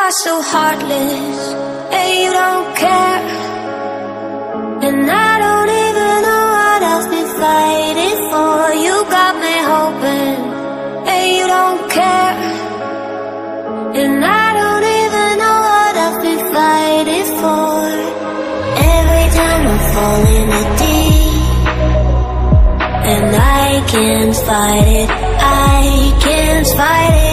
are so heartless, and you don't care. And I don't even know what else been fighting for. You got me hoping, and you don't care. And I don't even know what I've been fighting for. Every time I fall in the deep, and I can't fight it, I can't fight it.